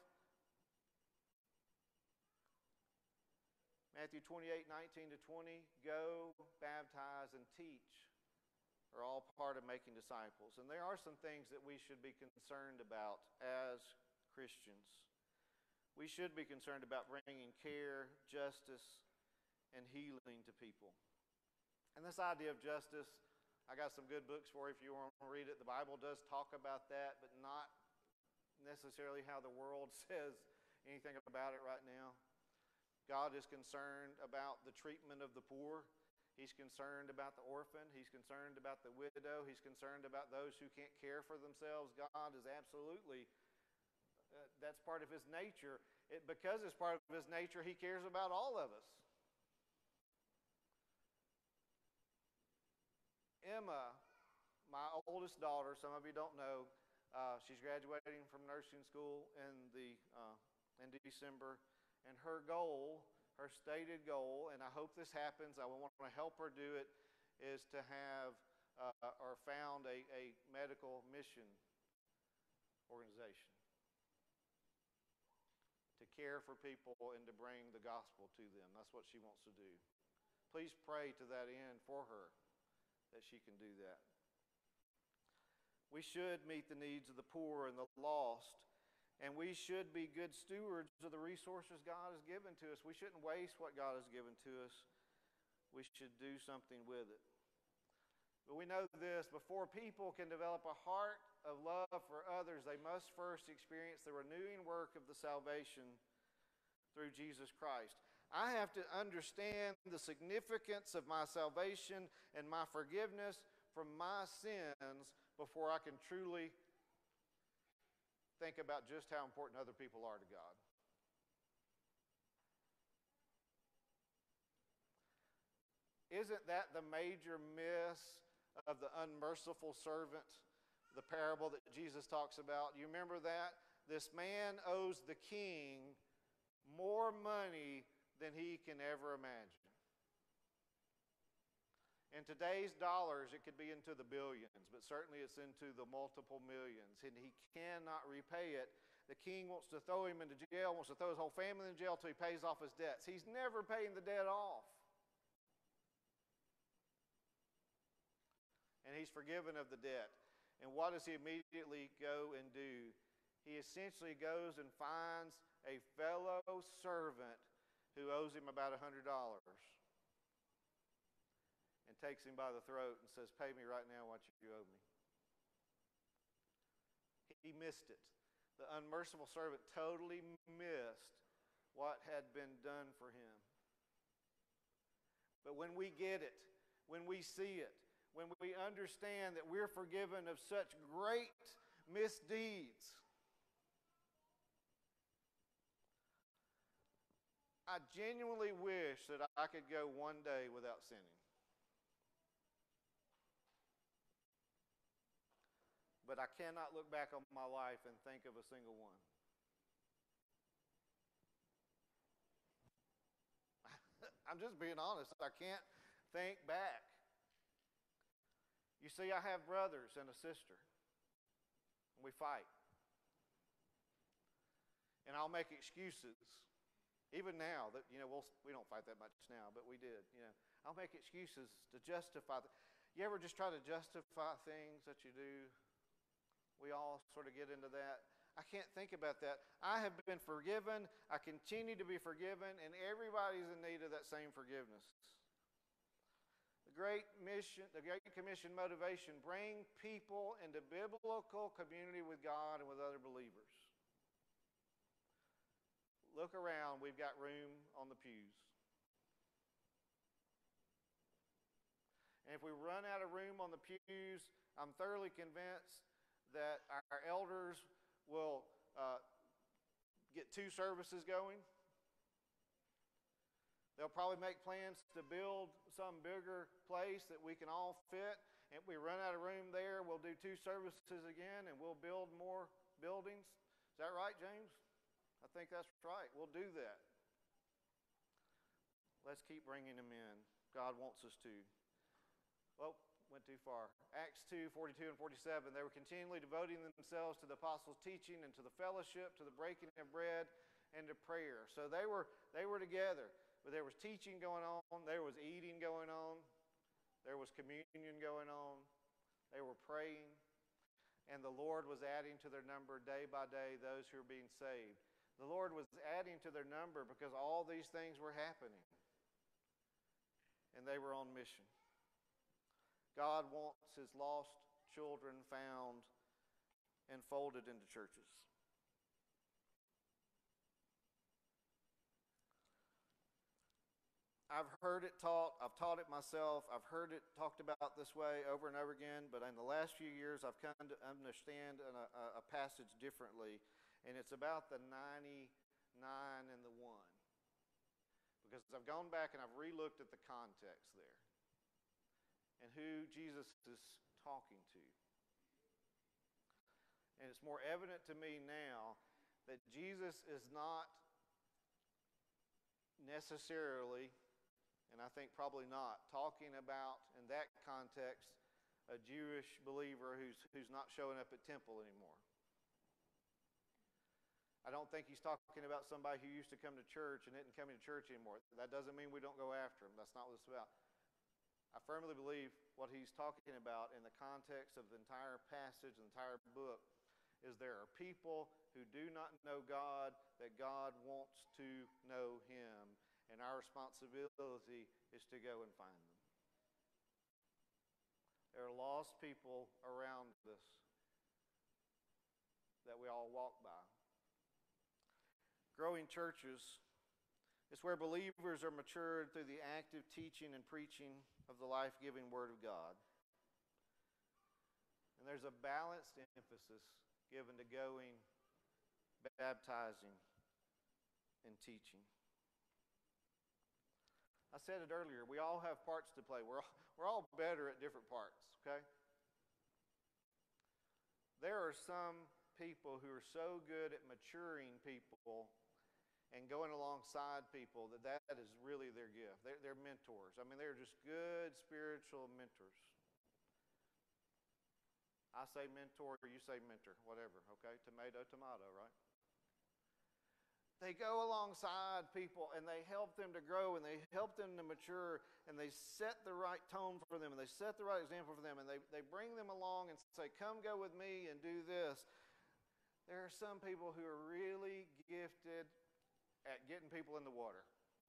Matthew twenty-eight, nineteen to twenty, go, baptize, and teach are all part of making disciples. And there are some things that we should be concerned about as Christians. We should be concerned about bringing care, justice, and healing to people. And this idea of justice, I got some good books for you if you want to read it. The Bible does talk about that, but not necessarily how the world says anything about it right now. God is concerned about the treatment of the poor. He's concerned about the orphan. He's concerned about the widow. He's concerned about those who can't care for themselves. God is absolutely, uh, that's part of his nature. It, because it's part of his nature, he cares about all of us. Emma, my oldest daughter, some of you don't know, uh, she's graduating from nursing school in, the, uh, in December, and her goal, her stated goal, and I hope this happens, I want to help her do it, is to have uh, or found a, a medical mission organization to care for people and to bring the gospel to them. That's what she wants to do. Please pray to that end for her, that she can do that. We should meet the needs of the poor and the lost, and we should be good stewards of the resources God has given to us. We shouldn't waste what God has given to us. We should do something with it. But we know this, before people can develop a heart of love for others, they must first experience the renewing work of the salvation through Jesus Christ. I have to understand the significance of my salvation and my forgiveness from my sins before I can truly think about just how important other people are to God. Isn't that the major miss of the unmerciful servant, the parable that Jesus talks about? You remember that? This man owes the king more money than he can ever imagine. In today's dollars, it could be into the billions, but certainly it's into the multiple millions, and he cannot repay it. The king wants to throw him into jail, wants to throw his whole family in jail until he pays off his debts. He's never paying the debt off. And he's forgiven of the debt. And what does he immediately go and do? He essentially goes and finds a fellow servant who owes him about one hundred dollars and takes him by the throat and says, pay me right now what you owe me. He missed it. The unmerciful servant totally missed what had been done for him. But when we get it, when we see it, when we understand that we're forgiven of such great misdeeds, I genuinely wish that I could go one day without sinning. But I cannot look back on my life and think of a single one. I'm just being honest. I can't think back. You see, I have brothers and a sister. And we fight. And I'll make excuses. Even now, that you know, we'll, we don't fight that much now, but we did. You know, I'll make excuses to justify. The, you ever just try to justify things that you do? We all sort of get into that. I can't think about that. I have been forgiven. I continue to be forgiven, and everybody's in need of that same forgiveness. The Great Mission, the Great Commission motivation: bring people into biblical community with God and with other believers. Look around, we've got room on the pews. And if we run out of room on the pews, I'm thoroughly convinced that our elders will uh, get two services going. They'll probably make plans to build some bigger place that we can all fit. if we run out of room there, we'll do two services again, and we'll build more buildings. Is that right, James? I think that's right. We'll do that. Let's keep bringing them in. God wants us to. Well, went too far. Acts two, forty-two and forty-seven, they were continually devoting themselves to the apostles' teaching and to the fellowship, to the breaking of bread, and to prayer. So they were, they were together. But there was teaching going on. There was eating going on. There was communion going on. They were praying. And the Lord was adding to their number day by day those who were being saved. The Lord was adding to their number because all these things were happening. And they were on mission. God wants his lost children found and folded into churches. I've heard it taught, I've taught it myself, I've heard it talked about this way over and over again, but in the last few years I've come to understand a, a passage differently, and it's about the ninety-nine and the one. Because I've gone back and I've re-looked at the context there and who Jesus is talking to. And it's more evident to me now that Jesus is not necessarily, and I think probably not, talking about, in that context, a Jewish believer who's, who's not showing up at temple anymore. I don't think he's talking about somebody who used to come to church and isn't coming to church anymore. That doesn't mean we don't go after him. That's not what it's about. I firmly believe what he's talking about in the context of the entire passage, the entire book, is there are people who do not know God, that God wants to know him. And our responsibility is to go and find them. There are lost people around us that we all walk by. Growing churches is where believers are matured through the active teaching and preaching of the life-giving Word of God. And there's a balanced emphasis given to going, baptizing, and teaching. I said it earlier, we all have parts to play. We're all, we're all better at different parts, okay? There are some people who are so good at maturing people and going alongside people that that is really their gift. They're, they're mentors. I mean, they're just good spiritual mentors. I say mentor, you say mentor, whatever, okay? Tomato, tomato, right? They go alongside people and they help them to grow and they help them to mature and they set the right tone for them and they set the right example for them and they, they bring them along and say, come go with me and do this. There are some people who are really gifted at getting people in the water.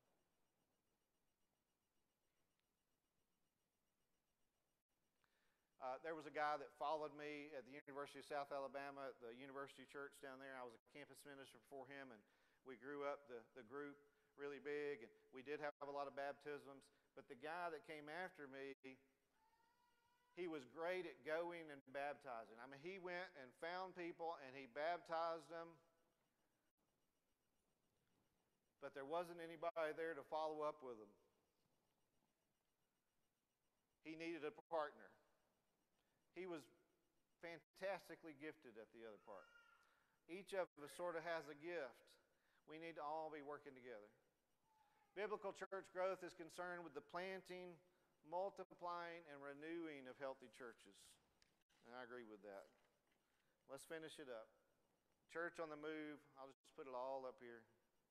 Uh, there was a guy that followed me at the University of South Alabama, at the University Church down there. I was a campus minister for him, and we grew up the, the group really big, and we did have a lot of baptisms. But the guy that came after me, he was great at going and baptizing. I mean, he went and found people, and he baptized them. But there wasn't anybody there to follow up with him. He needed a partner. He was fantastically gifted at the other part. Each of us sort of has a gift. We need to all be working together. Biblical church growth is concerned with the planting, multiplying, and renewing of healthy churches. And I agree with that. Let's finish it up. Church on the move. I'll just put it all up here.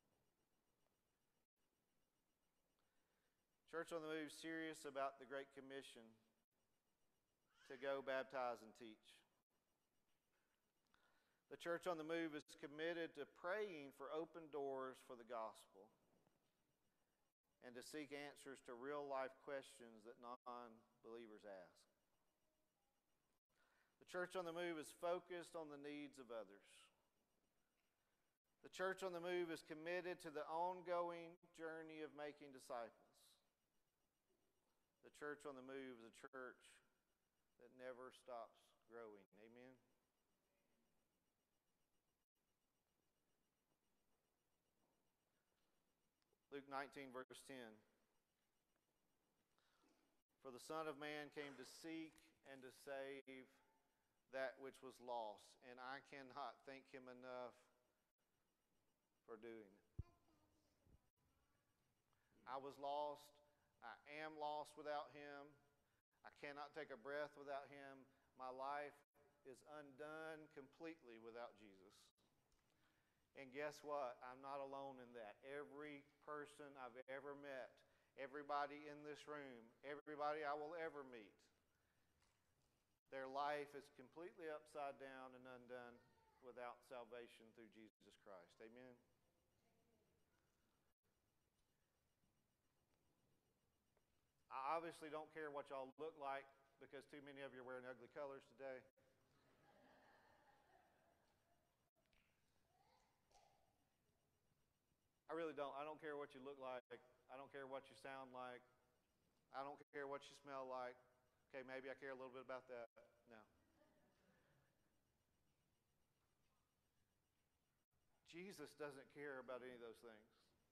Church on the move, serious about the Great Commission to go baptize and teach. The church on the move is committed to praying for open doors for the gospel and to seek answers to real-life questions that non-believers ask. The church on the move is focused on the needs of others. The church on the move is committed to the ongoing journey of making disciples. The church on the move is a church that never stops growing. Amen? Luke nineteen, verse ten. For the Son of Man came to seek and to save that which was lost. And I cannot thank him enough for doing it. I was lost. I am lost without him. I cannot take a breath without him. My life is undone completely without Jesus. And guess what? I'm not alone in that. Every person I've ever met, everybody in this room, everybody I will ever meet, their life is completely upside down and undone without salvation through Jesus Christ. Amen? I obviously don't care what y'all look like because too many of you are wearing ugly colors today. I really don't. I don't care what you look like. I don't care what you sound like. I don't care what you smell like. Okay, maybe I care a little bit about that. No. Jesus doesn't care about any of those things.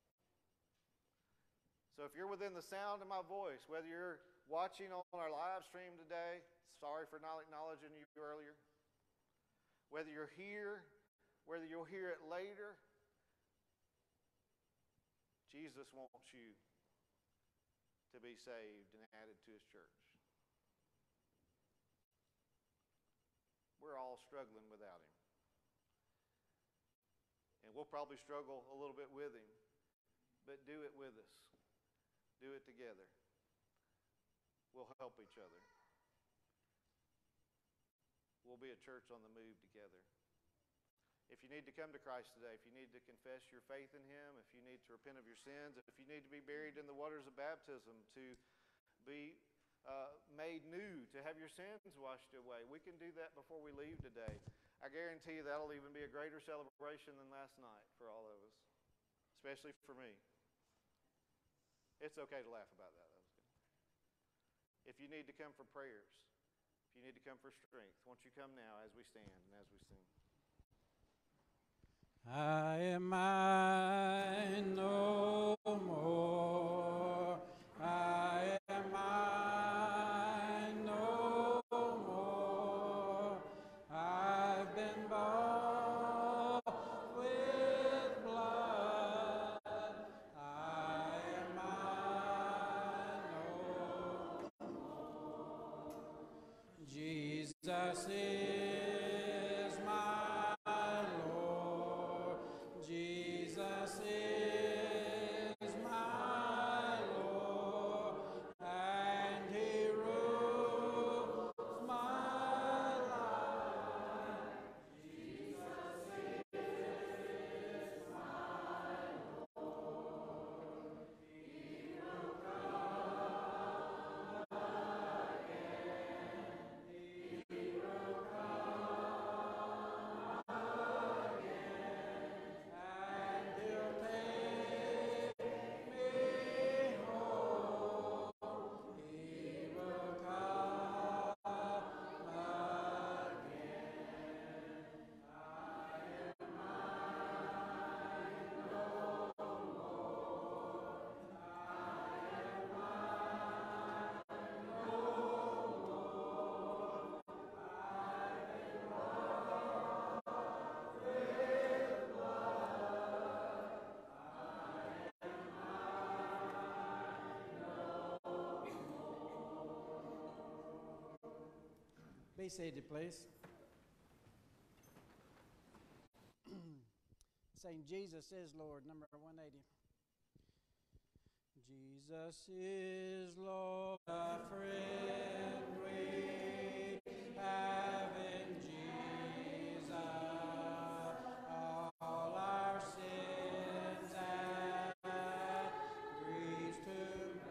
So if you're within the sound of my voice, whether you're watching on our live stream today, sorry for not acknowledging you earlier, whether you're here, whether you'll hear it later, Jesus wants you to be saved and added to his church. We're all struggling without him. And we'll probably struggle a little bit with him, but do it with us. Do it together. We'll help each other. We'll be a church on the move together. If you need to come to Christ today, if you need to confess your faith in him, if you need to repent of your sins, if you need to be buried in the waters of baptism, to be uh, made new, to have your sins washed away, we can do that before we leave today. I guarantee you that'll even be a greater celebration than last night for all of us, especially for me. It's okay to laugh about that. That was good. If you need to come for prayers, if you need to come for strength, won't you come now as we stand and as we sing?
I am mine no more. I am mine no more. I've been bought with blood. I am mine no more. Jesus is my Lord. Jesus is my Lord, and he rules my life. Jesus is my Lord. He will come again. He will come again, and he'll take me home. He will come again. I am mine no more. I am mine no more. I've been bought with blood. I am mine no more. Be seated, please. Saying Jesus is Lord, number one eighty. Jesus is Lord, a friend we have in Jesus. All our sins and griefs to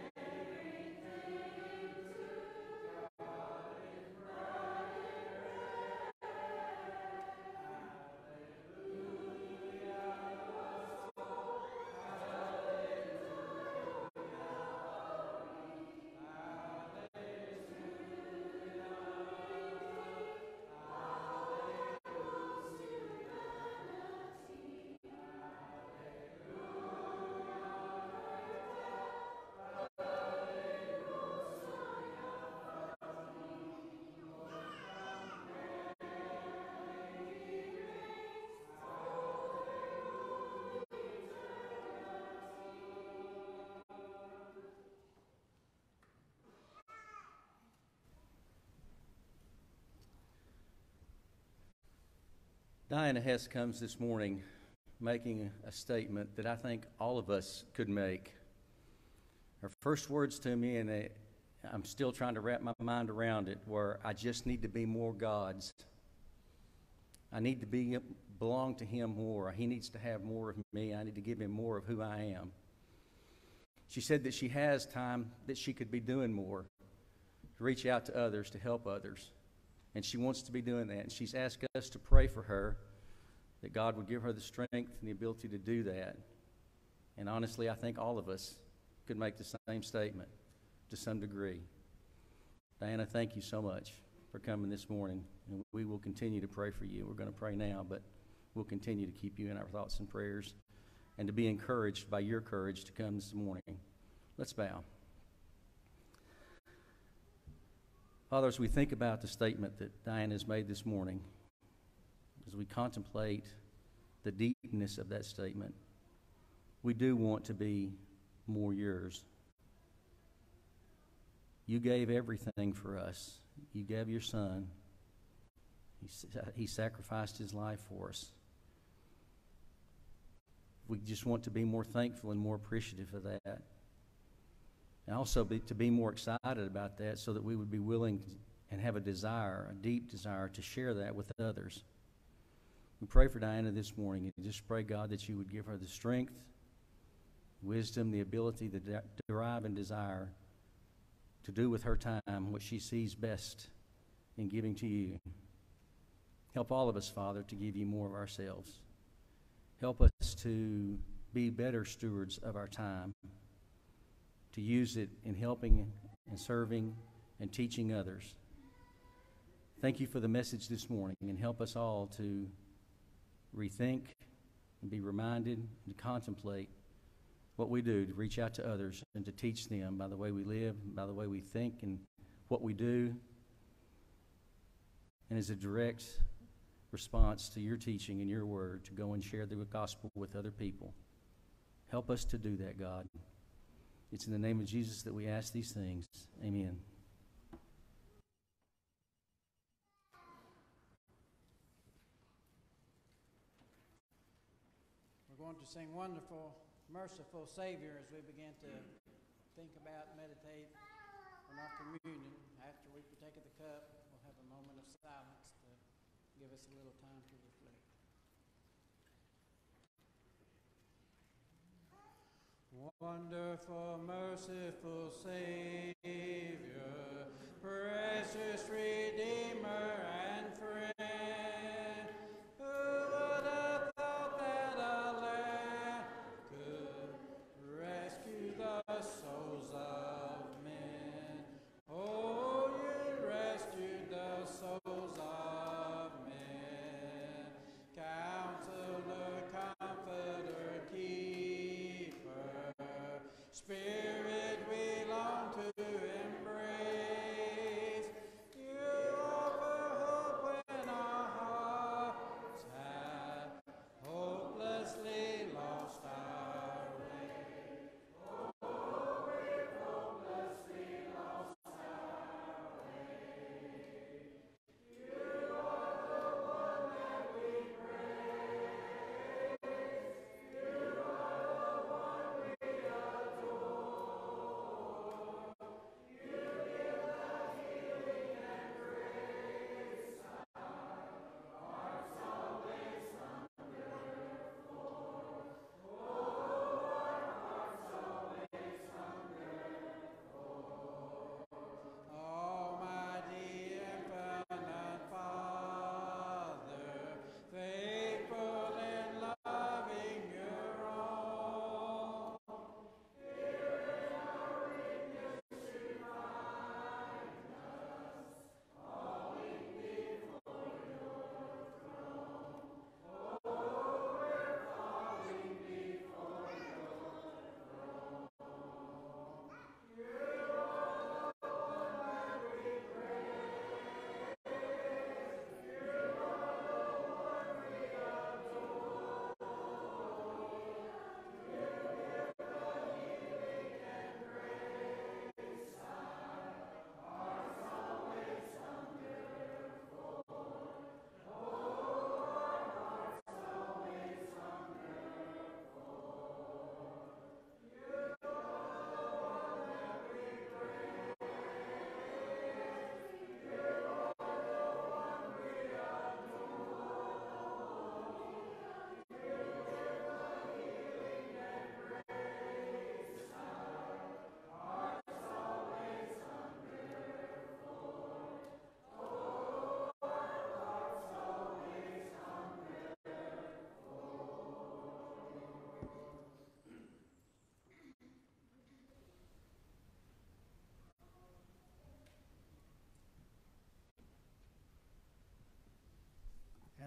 everything to God in prayer.
Diana Hess comes this morning making a statement that I think all of us could make. Her first words to me, and they, I'm still trying to wrap my mind around it, were, I just need to be more God's. I need to be belong to Him more. He needs to have more of me. I need to give Him more of who I am. She said that she has time that she could be doing more, to reach out to others, to help others. And she wants to be doing that. And she's asked us to pray for her, that God would give her the strength and the ability to do that. And honestly, I think all of us could make the same statement to some degree. Diana, thank you so much for coming this morning. And we will continue to pray for you. We're going to pray now, but we'll continue to keep you in our thoughts and prayers and to be encouraged by your courage to come this morning. Let's bow. Father, as we think about the statement that Diana has made this morning, as we contemplate the deepness of that statement, we do want to be more yours. You gave everything for us. You gave your Son. He, he sacrificed His life for us. We just want to be more thankful and more appreciative of that. And also be, to be more excited about that so that we would be willing to, and have a desire, a deep desire to share that with others. We pray for Diana this morning and just pray, God, that you would give her the strength, wisdom, the ability to de- derive and desire to do with her time what she sees best in giving to you. Help all of us, Father, to give you more of ourselves. Help us to be better stewards of our time, to use it in helping and serving and teaching others. Thank you for the message this morning, and help us all to rethink and be reminded and to contemplate what we do to reach out to others and to teach them by the way we live, by the way we think and what we do, and as a direct response to your teaching and your word to go and share the gospel with other people. Help us to do that, God. It's in the name of Jesus that we ask these things. Amen.
We're going to sing Wonderful, Merciful Savior as we begin to think about, meditate on our communion. After we partake of the cup, we'll have a moment of silence to give us a little time to reflect. Wonderful, merciful Savior, precious Redeemer and friend, who would have thought that a lamb could rescue the souls of men? Oh, you rescued the souls of men. Counselor, Comforter, Keeper, Spirit we long to embrace. You offer hope when our hearts have hopelessly lost our way. Oh, we've hopelessly lost our way. You are the one that we praise. You are the one we adore.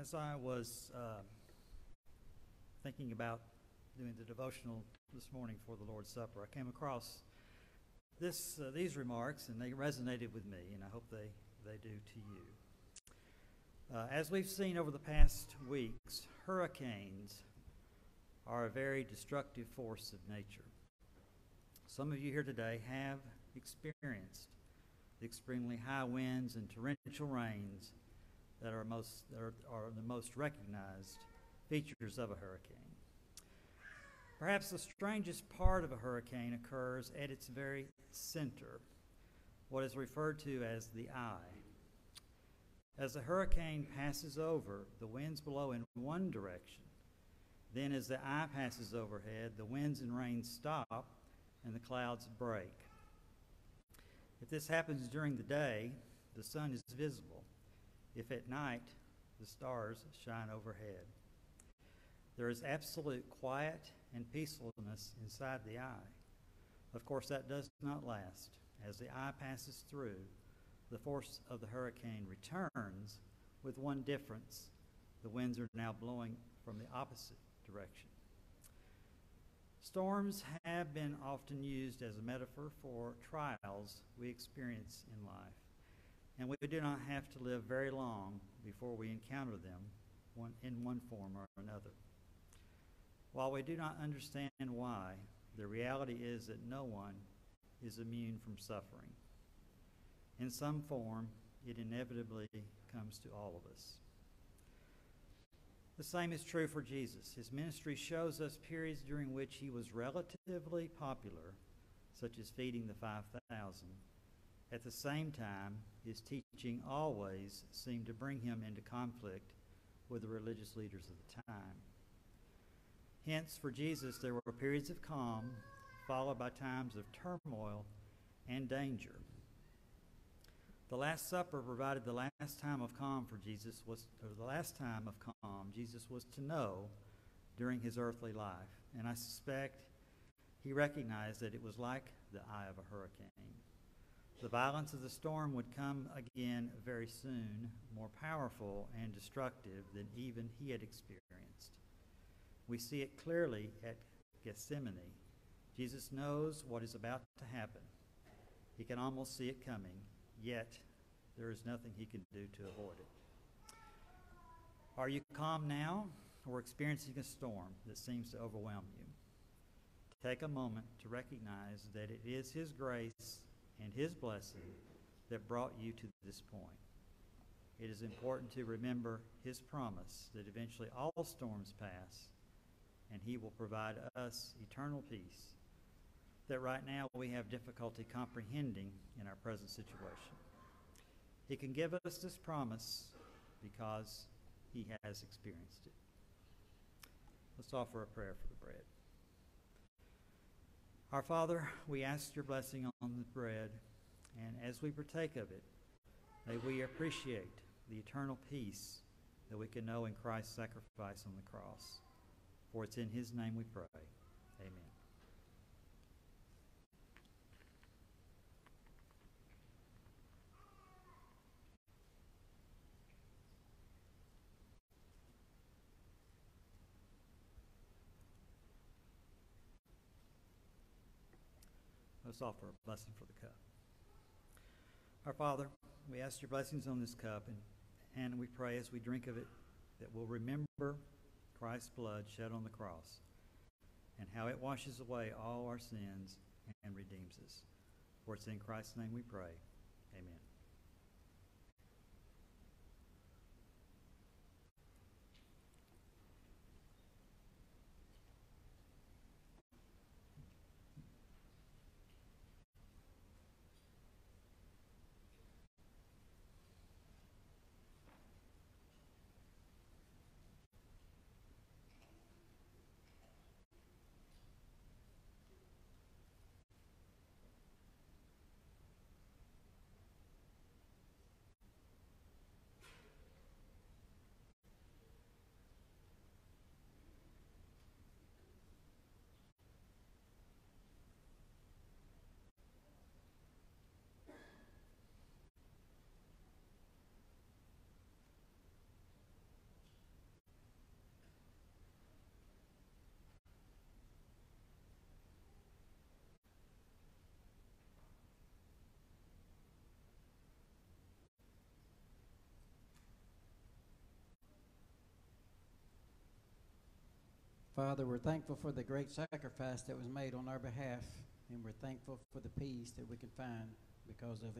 As I was uh, thinking about doing the devotional this morning for the Lord's Supper, I came across this uh, these remarks, and they resonated with me, and I hope they, they do to you. Uh, as we've seen over the past weeks, hurricanes are a very destructive force of nature. Some of you here today have experienced the extremely high winds and torrential rains that are most are, are the most recognized features of a hurricane. Perhaps the strangest part of a hurricane occurs at its very center, what is referred to as the eye. As the hurricane passes over, the winds blow in one direction. Then as the eye passes overhead, the winds and rain stop and the clouds break. If this happens during the day, the sun is visible. If at night, the stars shine overhead. There is absolute quiet and peacefulness inside the eye. Of course, that does not last. As the eye passes through, the force of the hurricane returns, with one difference. The winds are now blowing from the opposite direction. Storms have been often used as a metaphor for trials we experience in life. And we do not have to live very long before we encounter them one, in one form or another. While we do not understand why, the reality is that no one is immune from suffering. In some form, it inevitably comes to all of us. The same is true for Jesus. His ministry shows us periods during which he was relatively popular, such as feeding the five thousand. At the same time, his teaching always seemed to bring him into conflict with the religious leaders of the time. Hence, for Jesus, there were periods of calm, followed by times of turmoil and danger. The Last Supper provided the last time of calm for Jesus was, or the last time of calm Jesus was to know during his earthly life. And I suspect he recognized that it was like the eye of a hurricane. The violence of the storm would come again very soon, more powerful and destructive than even he had experienced. We see it clearly at Gethsemane. Jesus knows what is about to happen. He can almost see it coming, yet there is nothing he can do to avoid it. Are you calm now or experiencing a storm that seems to overwhelm you? Take a moment to recognize that it is his grace and his blessing that brought you to this point. It is important to remember his promise that eventually all storms pass and he will provide us eternal peace that right now we have difficulty comprehending in our present situation. He can give us this promise because he has experienced it. Let's offer a prayer for the bread. Our Father, we ask your blessing on the bread, and as we partake of it, may we appreciate the eternal peace that we can know in Christ's sacrifice on the cross. For it's in his name we pray. Amen. Let's offer a blessing for the cup. Our Father, we ask your blessings on this cup, and, and we pray as we drink of it that we'll remember Christ's blood shed on the cross and how it washes away all our sins and redeems us. For it's in Christ's name we pray. Amen.
Father, we're thankful for the great sacrifice that was made on our behalf, and we're thankful for the peace that we can find because of it.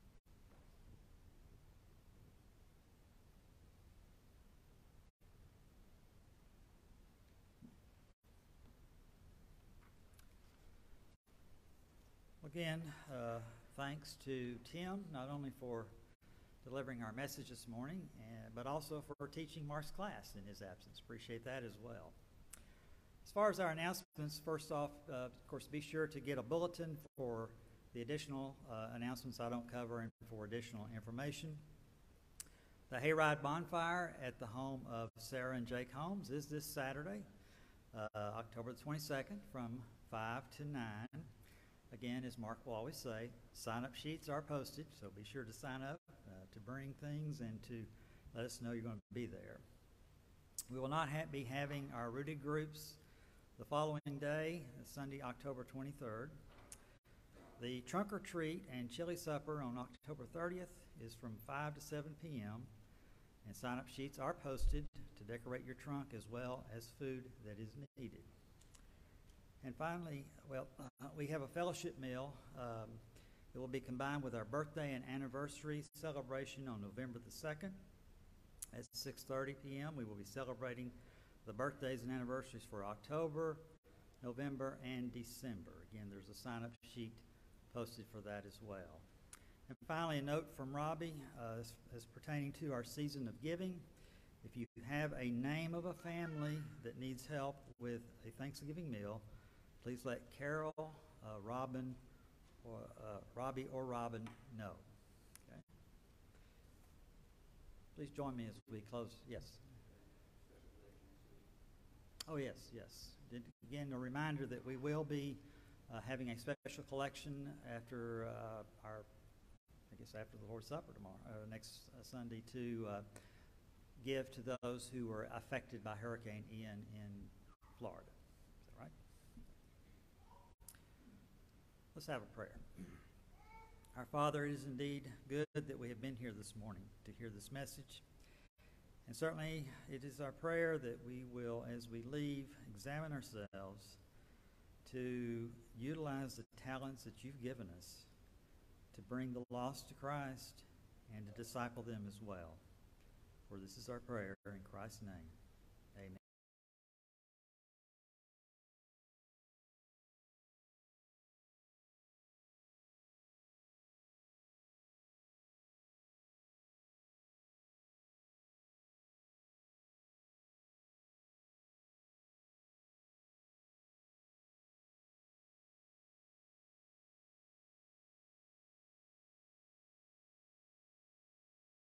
Again, uh, thanks to Tim, not only for delivering our message this morning, and, but also for teaching Mark's class in his absence. Appreciate that as well. As far as our announcements, first off, uh, of course, be sure to get a bulletin for the additional uh, announcements I don't cover and for additional information. The Hayride Bonfire at the home of Sarah and Jake Holmes is this Saturday, uh, October the twenty-second, from five to nine. Again, as Mark will always say, sign-up sheets are posted, so be sure to sign up uh, to bring things and to let us know you're going to be there. We will not ha- be having our rooted groups the following day, Sunday, October twenty-third. The trunk or treat and chili supper on October thirtieth is from five to seven p.m., and sign-up sheets are posted to decorate your trunk as well as food that is needed. And finally, well, uh, we have a fellowship meal. Um, it will be combined with our birthday and anniversary celebration on November the second at six thirty p.m. We will be celebrating the birthdays and anniversaries for October, November, and December. Again, there's a sign-up sheet posted for that as well. And finally, a note from Robbie uh, as, as pertaining to our season of giving. If you have a name of a family that needs help with a Thanksgiving meal, please let Carol, uh, Robin, or uh, Robbie or Robin know. Okay. Please join me as we close. Yes. Oh yes, yes. Did, again, a reminder that we will be uh, having a special collection after uh, our, I guess after the Lord's Supper tomorrow, uh, next uh, Sunday, to uh, give to those who were affected by Hurricane Ian in Florida. Is that right? Let's have a prayer. Our Father, it is indeed good that we have been here this morning to hear this message. And certainly it is our prayer that we will, as we leave, examine ourselves to utilize the talents that you've given us to bring the lost to Christ and to disciple them as well. For this is our prayer in Christ's name. Amen.